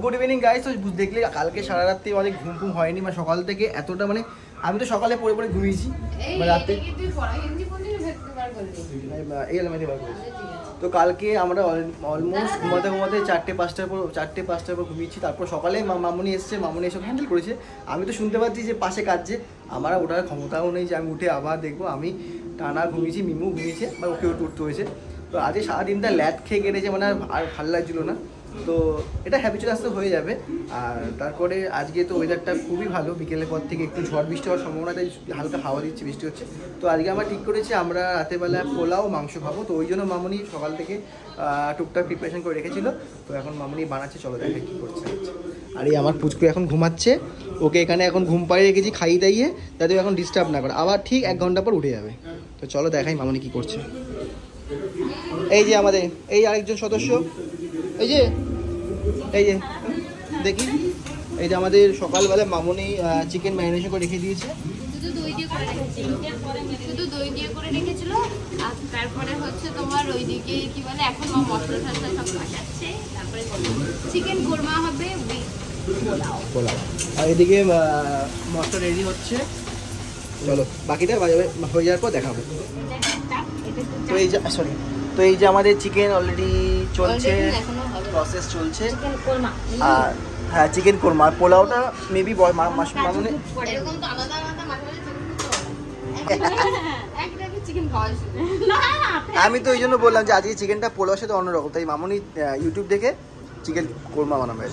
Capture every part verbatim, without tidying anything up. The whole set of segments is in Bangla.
Good evening guys. তো দেখলে কালকে সারা রাত্রি অনেক ঘুম ঘুম হয়নি, মানে সকাল থেকে এতটা, মানে আমি তো সকালে পড়ে পড়ে ঘুমিয়েছি, মানে রাতে তো কালকে আমরা অলমোস্ট ঘুমাতে ঘুমাতে চারটে পাঁচটার পর চারটে পাঁচটার পর ঘুমিয়েছি। তারপর সকালে মামুনি এসছে, মামুনি এসব হ্যান্ডেল করেছে। আমি তো শুনতে পাচ্ছি যে পাশে কাঁদছে, আমার ওঠার ক্ষমতাও নেই যে আমি উঠে আবার দেখবো। আমি টানা ঘুমিয়েছি, মিমু ঘুমিয়েছে, বা ওকে উঠতে হয়েছে। তো আজকে সারাদিনটা ল্যাদ খেয়ে কেটেছে, মানে আর ভালো লাগছিল না। তো এটা হ্যাবিচুয়াল আসতে হয়ে যাবে। আর তারপরে আজকে তো ওয়েদারটা খুবই ভালো, বিকেলের পর থেকে একটু ঝড় বৃষ্টি হওয়ার সম্ভাবনা, তাই হালকা হাওয়া দিচ্ছে, বৃষ্টি হচ্ছে। তো আজকে আমরা ঠিক করেছি আমরা রাতেরবেলা পোলাও মাংস খাবো। তো ওই জন্য মামুনি সকাল থেকে টুকটাক প্রিপারেশন করে রেখেছিল। তো এখন মামুনি বানাচ্ছে, চলো দেখে কী করছে। আর এই আমার পুচকু এখন ঘুমাচ্ছে, ওকে এখানে এখন ঘুম পাড়িয়ে রেখেছি খাইয়ে দাইয়ে, যাতে এখন ডিস্টার্ব না করে, আবার ঠিক এক ঘন্টা পর উঠে যাবে। তো চলো দেখাই মামুনি কী করছে। এই যে আমাদের এই আরেকজন সদস্য, এই যে এই যে দেখি, এই যে আমাদের সকালবেলা মামুনি চিকেন ম্যারিনেশন করে রেখে দিয়েছে। শুধু দই দিয়ে করে রেখেছিল, শুধু দই দিয়ে করে রেখেছিল। আর তারপরে হচ্ছে তোমার ওইদিকে কি বলে, এখন মা মশলা টশলা সব কাটাচ্ছে, তারপরে চিকেন কোরমা হবে পোলাও পোলাও। আর এদিকে মশলা রেডি হচ্ছে, চলো বাকিটা হয়ে যাওয়ার পর দেখাবো। তো এই যে সরি তো এই যে আমাদের চিকেন অলরেডি চলছে, প্রসেস চলছে। আর হ্যাঁ চিকেন কোরমা, আর পোলাওটা মেবি মামুনি এরকম তো আলাদা আলাদা মাঝে মাঝে চিকেন খাওয়া। আমি তো ওই জন্য বললাম যে আজকে চিকেনটা পোলাওর সাথে অন্যরকম, তাই মামুনি ইউটিউব দেখে চিকেন কোরমা বানাবে।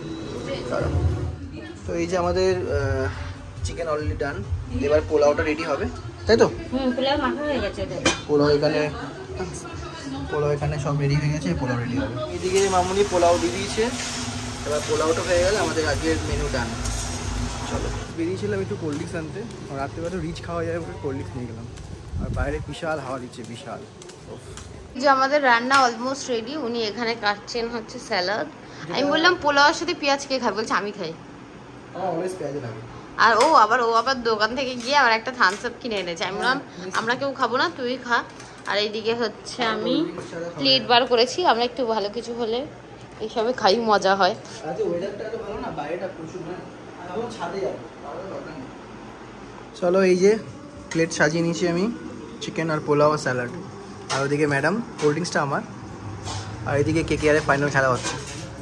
তো এই যে আমাদের চিকেন অলরেডি ডান, এবার পোলাওটা রেডি হবে, তাই তো? পোলাও মাখা হয়ে গেছে, পোলাও এখানে পোলাও এখানে সব রেডি হয়ে গেছে, পোলাও রেডি হবে। এদিকে মামুনি পোলাও দিয়ে দিয়েছে, এবার পোলাওটা হয়ে গেলে আমাদের আজকের মেনু ডান। চলো, বেরিয়েছিলাম একটু কোল্ড ড্রিঙ্কস আনতে, রাত্রিবেলা রিচ খাওয়া যায় বলে কোল্ড ড্রিঙ্কস নিয়ে গেলাম। আর বাইরে বিশাল হাওয়া দিচ্ছে, বিশাল। যে আমাদের রান্না অলমোস্ট রেডি। উনি এখানে কাটছেন হচ্ছে স্যালাড। আমি বললাম পোলাওর সাথে পেঁয়াজ কে খাবে, বলছে আমি খাই। অলওয়েজ পেঁয়াজ লাগে। আর ও আবার ও আবার দোকান থেকে গিয়ে আবার একটা থামস আপ কিনে এনেছে। আমি বললাম আমরা কেউ খাবো না, তুই খা। আর এইদিকে হচ্ছে আমি প্লেট বার করেছি, আমরা একটু ভালো কিছু হলে এইসবে খাই, মজা হয়। চলো এই যে প্লেট সাজিয়ে নিয়েছি আমি, চিকেন আর পোলাও আর স্যালাড। আর ওদিকে ম্যাডাম, কোল্ড ড্রিঙ্কসটা আমার। আর এদিকে কে কে আরে ফাইনাল খেলা হচ্ছে।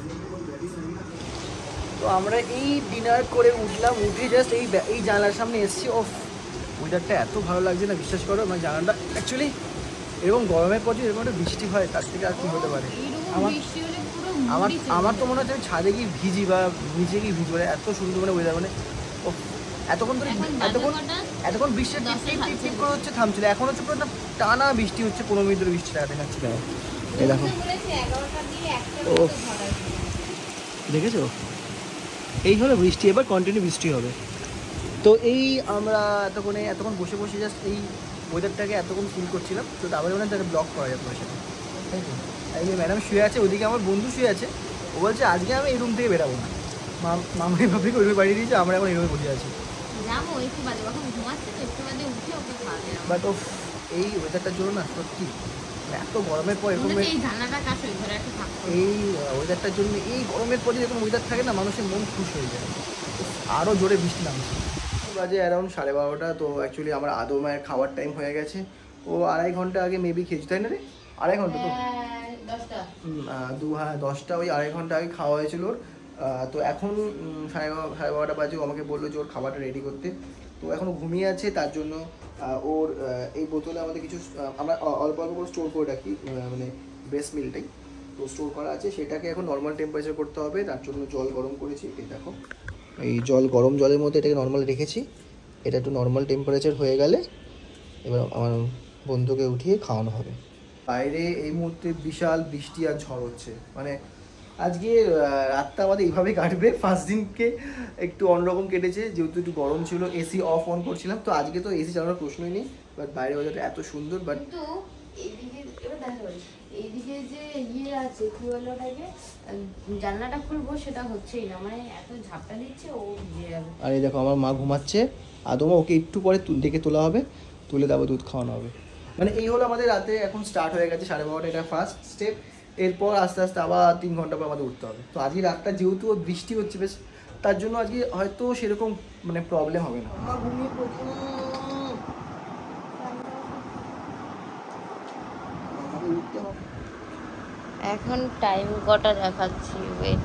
তো আমরা এই ডিনার করে উঠলাম, উঠে জাস্ট এই এই জানলার সামনে এসেছি। ও ওয়েদারটা এত ভালো লাগছে না, বিশ্বাস করো। মানে জানলাটা অ্যাকচুয়ালি এরকম গরমের পর এরকম একটা বৃষ্টি হয়, তার থেকে আর কি হতে পারে। আমার আমার আমার তো মনে হচ্ছে আমি ছাদে গিয়ে ভিজি বা নিচে গিয়ে ভিজি, মানে এত সুন্দর মানে ওয়েদার। মানে ও এতক্ষণ ধরে এতক্ষণ এতক্ষণ বৃষ্টি টিপ টিপ টিপ করে হচ্ছে, থামছিল। এখন হচ্ছে পুরো টানা বৃষ্টি হচ্ছে, পনেরো মিনিট ধরে বৃষ্টিটা দেখাচ্ছি। এই দেখো, ও দেখেছো, এই হলো বৃষ্টি, এবার কন্টিনিউ বৃষ্টি হবে। তো এই আমরা এতক্ষণে এতক্ষণ বসে বসে জাস্ট এই ওয়েদারটাকে এতক্ষণ ফিল করছিলাম। তো তারপরে মানে তাকে ব্লগ করা যায় তোমার সাথে, তাই তো? এই যে ম্যাডাম শুয়ে আছে, ওদিকে আমার বন্ধু শুয়ে আছে। ও বলছে আজকে আমি এই রুম থেকে বেরাবো না। মামাই ভাবিকে ওই রুমে বাড়িয়ে দিয়েছে, আমরা এখন এই রুমে বসে আছি। বাট ও এই ওয়েদারটার জন্য না সত্যি এত গরমের পর এরকম এই ওয়েদারটার জন্য, এই গরমের পর এরকম ওয়েদার থাকে না, মানুষের মন খুশ হয়ে যায়। আরও জোরে বৃষ্টি নামছে। বাজে অ্যারাউন্ড সাড়ে বারোটা। তো অ্যাকচুয়ালি আমার আদৌ মায়ের খাওয়ার টাইম হয়ে গেছে। ও আড়াই ঘন্টা আগে মেবি খেয়েছি, তাই না রে? আড়াই ঘন্টা তো দু হ্যাঁ দশটা ওই আড়াই ঘন্টা আগে খাওয়া হয়েছিল ওর। তো এখন সাড়ে সাড়ে বারোটা বাজে, ও আমাকে বললো যে ওর খাবারটা রেডি করতে। তো এখনও ঘুমিয়ে আছে, তার জন্য ওর এই বোতলে আমাদের কিছু আমরা অল্প অল্প করে স্টোর করে রাখি, মানে ব্রেস্ট মিল্কটাই তো স্টোর করা আছে। সেটাকে এখন নর্মাল টেম্পারেচার করতে হবে, তার জন্য জল গরম করেছি। এই দেখো, এই জল গরম জলের মধ্যে এটাকে নর্মাল রেখেছি। এটা একটু নর্মাল টেম্পারেচার হয়ে গেলে এবার আমার বন্ধুকে উঠিয়ে খাওয়ানো হবে। বাইরে এই মুহূর্তে বিশাল বৃষ্টি আর ঝড় হচ্ছে, মানে আজকে রাতটা আমাদের এইভাবে কাটবে। ফার্স্ট দিনকে একটু অন্যরকম কেটেছে, যেহেতু একটু গরম ছিল, এসি অফ অন করছিলাম। তো আজকে তো এসি চালানোর প্রশ্নই নেই, বাট বাইরে ওয়েদারটা এত সুন্দর। বাট এইদিকে যে ইয়ে আছে কি বলে ওটাকে, জানলাটা খুলবো সেটা হচ্ছেই না, মানে এত ঝাপটা দিচ্ছে ও ভিজে যাবে। আর এই দেখো আমার মা ঘুমাচ্ছে, আদমা ওকে একটু পরে ডেকে তোলা হবে, তুলে তারপর দুধ খাওয়ানো হবে। মানে এই হলো আমাদের রাতে এখন স্টার্ট হয়ে গেছে সাড়ে বারোটা, এটা ফার্স্ট স্টেপ। এরপর আস্তে আস্তে আবার তিন ঘন্টা পর আমাদের উঠতে হবে। তো আজকে রাতটা যেহেতু বৃষ্টি হচ্ছে বেশ, তার জন্য আজকে হয়তো সেরকম মানে প্রবলেম হবে না। এখন টাইম কটা দেখাচ্ছি, ওয়েট,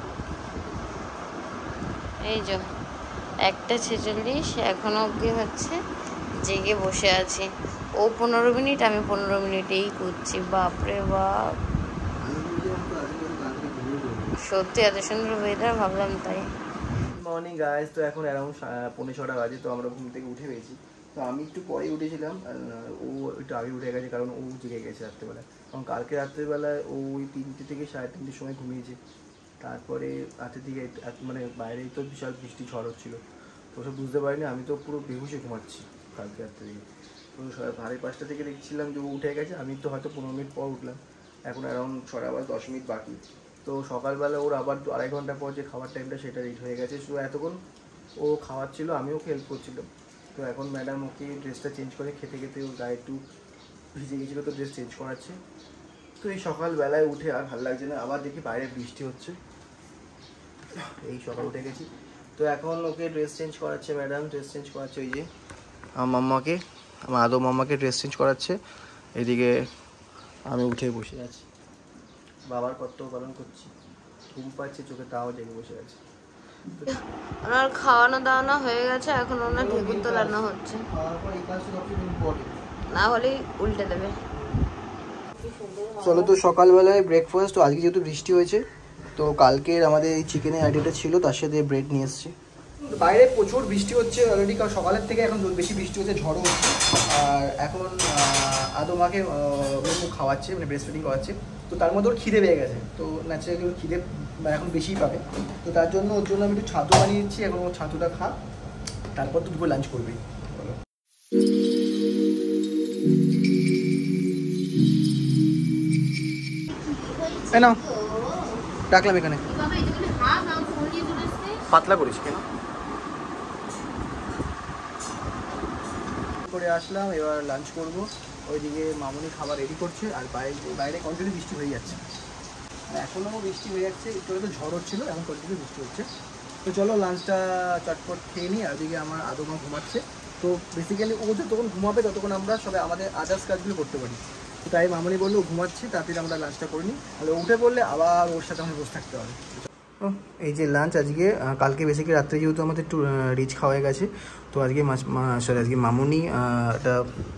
এই যে একটা ছেচল্লিশ, এখনো অবধি হচ্ছে জেগে বসে আছি। ও পনেরো মিনিট, আমি পনেরো মিনিটেই করছি। বাপরে বাপ, সত্যি এত সুন্দর ওয়েদার, ভাবলাম তাই। মর্নিং গাইস, তো এখন অ্যারাউন্ড পৌনে ছটা বাজে। তো আমরা ঘুম থেকে উঠে পেয়েছি। তো আমি একটু পরে উঠেছিলাম, ও একটু আগে উঠে গেছে কারণ ও জেগে গেছে রাত্রেবেলায়। কারণ কালকে রাত্রেবেলায় ও ওই তিনটে থেকে সাড়ে তিনটের সময় ঘুমিয়েছে। তারপরে রাতের দিকে মানে বাইরেই তো বিশাল বৃষ্টি ঝড় হচ্ছিলো, তো সব বুঝতে পারিনি। আমি তো পুরো বেহুশে ঘুমাচ্ছি কালকে রাত্রে দিকে। তো সাড়ে পাঁচটা থেকে দেখছিলাম যে ও উঠে গেছে, আমি তো হয়তো পনেরো মিনিট পর উঠলাম। এখন অ্যারাউন্ড ছটা আবার দশ মিনিট বাকি। তো সকালবেলা ওর আবার আড়াই ঘন্টা পর যে খাবার টাইমটা সেটা রেট হয়ে গেছে। শুধু এতক্ষণ ও খাওয়াচ্ছিলো, আমি ওকে হেল্প করছিলাম। তো এখন ম্যাডাম ওকে ড্রেসটা চেঞ্জ করে, খেতে খেতে ওর গায়ে একটু ভিজে গেছিলো, তো ড্রেস চেঞ্জ করাচ্ছে। তো এই সকালবেলায় উঠে আর ভালো লাগছে না, আবার দেখি বাইরে বৃষ্টি হচ্ছে। এই সকাল উঠে গেছি, তো এখন ওকে ড্রেস চেঞ্জ করাচ্ছে ম্যাডাম, ড্রেস চেঞ্জ করাচ্ছে। ওই যে আমার মাম্মাকে, আমার আদৌ মাম্মাকে ড্রেস চেঞ্জ করাচ্ছে। এদিকে আমি উঠে বসে আছি, বাবার কর্তব্য পালন করছি। ঘুম পাচ্ছে চোখে, তাও জেগে বসে আছে। ওনার খাওয়ানো দাওয়ানো হয়ে গেছে, এখন ওনার ঠেকুর তোলানো হচ্ছে, না হলেই উল্টে দেবে। চলো, তো সকালবেলায় ব্রেকফাস্ট। তো আজকে যেহেতু বৃষ্টি হয়েছে, তো কালকের আমাদের এই চিকেনের আইটেমটা ছিল, তার সাথে ব্রেড নিয়ে এসেছি। বাইরে প্রচুর বৃষ্টি হচ্ছে অলরেডি, কারণ সকালের থেকে এখন বেশি বৃষ্টি হচ্ছে, ঝড়ও হচ্ছে। আর এখন আদৌ মাকে খাওয়াচ্ছে, মানে ব্রেস্ট ফিডিং করাচ্ছে। তো তার মধ্যে ওর খিদে পেয়ে গেছে, তো ন্যাচারালি ওর খিদে এখন বেশিই পাবে। তো তার জন্য ওর জন্য আমি একটু ছাতু বানিয়ে দিচ্ছি। এখন ওর ছাতুটা খা, তারপর তো দুপুরে লাঞ্চ করবি। বলো, নাও রাখলাম এখানে, পাতলা করিস কেন করে আসলাম। এবার লাঞ্চ করবো। ওইদিকে মামুনি খাবার রেডি করছে, আর বাইরে বাইরে কন্টিনিউ বৃষ্টি হয়ে যাচ্ছে, এখনও বৃষ্টি হয়ে যাচ্ছে। একটু হয়তো ঝড় হচ্ছিলো, এখন কন্টিনিউ বৃষ্টি হচ্ছে। তো চলো লাঞ্চটা চটপট খেয়ে নিই। আর ওইদিকে আমার আদৌ মা ঘুমাচ্ছে। তো বেসিক্যালি ও যতক্ষণ ঘুমাবে ততক্ষণ আমরা সবাই আমাদের আদার্স কাজগুলো করতে পারি। তো তাই মামুনি বললো ঘুমাচ্ছি, তাড়াতাড়ি আমরা লাঞ্চটা করে নিই, তাহলে উঠে পড়লে আবার ওর সাথে আমাদের বসে থাকতে হবে। এই যে লাঞ্চ আজকে, কালকে বেসিক্যালি রাত্রে যেহেতু আমাদের একটু রিচ খাওয়া হয়ে গেছে, তো আজকে মাছ সরি আজকে মামুনি একটা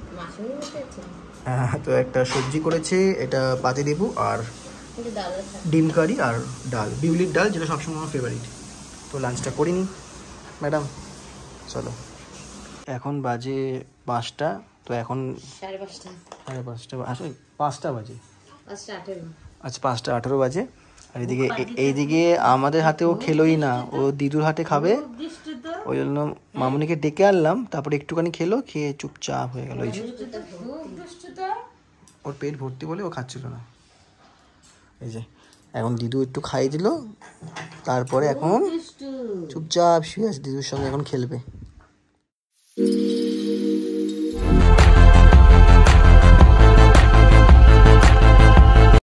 তো একটা সবজি করেছে, এটা পাতিলেবু আর ডিম কারি আর ডাল, বিউলির ডাল, যেটা সবসময় আমার ফেভারিট। তো লাঞ্চটা করিনি ম্যাডাম, চলো। এখন বাজে পাঁচটা, তো এখন সাড়ে পাঁচটা সাড়ে পাঁচটা আসলে পাঁচটা বাজে, পাঁচটা আঠেরো আচ্ছা পাঁচটা আঠেরো বাজে। আর এদিকে এইদিকে আমাদের হাতে ও খেলোই না, ও দিদুর হাতে খাবে, ওই জন্য মামুনিকে ডেকে আনলাম। তারপরে একটুখানি খেলো, খেয়ে চুপচাপ হয়ে গেল। এই যে ওর পেট ভর্তি বলে ও খাচ্ছিল না। এই যে এখন দিদু একটু খাইয়ে দিল, তারপরে এখন চুপচাপ শুয়ে আছে, দিদুর সঙ্গে এখন খেলবে।